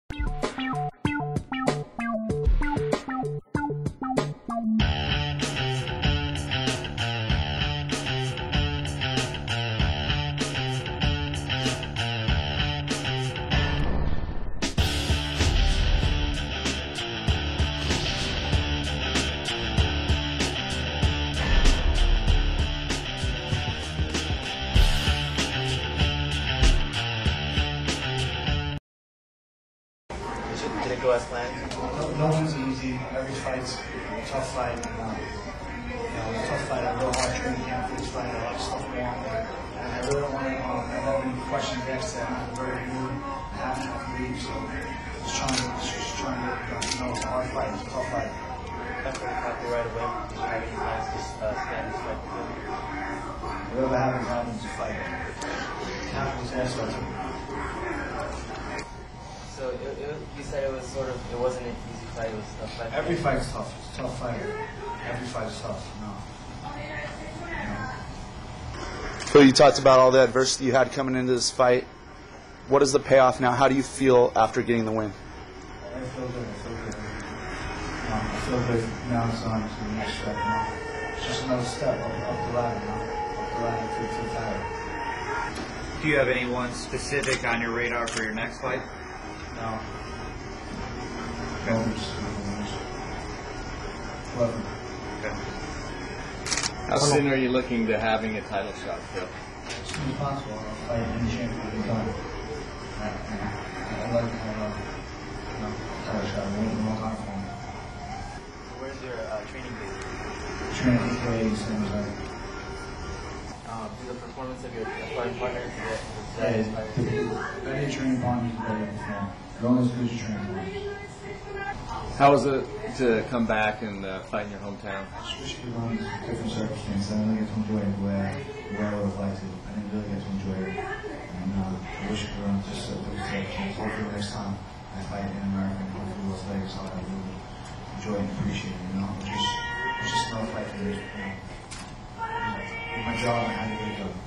Did it go as planned? No one's easy. Every fight's a tough fight. Tough fight. I go hard training camp for this fight. A lot of stuff going on. And I really don't want to have any questions next to I'm very new. I haven't had to leave, so just trying to it's a hard fight. It's a tough fight. After the fight right away, did you have any plans to stand this fight with him? Whatever happens, happens to fight. It happens there, so So you said it wasn't an easy fight, it was a tough fight? every fight's tough. It's a tough fight. Every fight's tough. No. So you talked about all the adversity you had coming into this fight. What is the payoff now? How do you feel after getting the win? I feel good. I feel good. Now it's on to the next step. It's just another step up the ladder. Up the ladder to the title. Do you have anyone specific on your radar for your next fight? No. Okay. Okay. How soon are you looking to having a title shot, Phil? As soon as possible. I'll fight any champion anytime. I like title shot. I want more time for me. Where's your training base? Training days and Do the performance of your sparring partners better training partners is better than before. As long as good your training partners. How was it to come back and fight in your hometown? I wish it was different circumstances. I didn't get to enjoy it the way I would have liked to. I didn't really get to enjoy it. And I wish it was just a different circumstance. Hopefully next time I fight in America and hopefully Las Vegas, I'll have really enjoy and appreciate it. It's just another fight for me. My job and I had to get it done.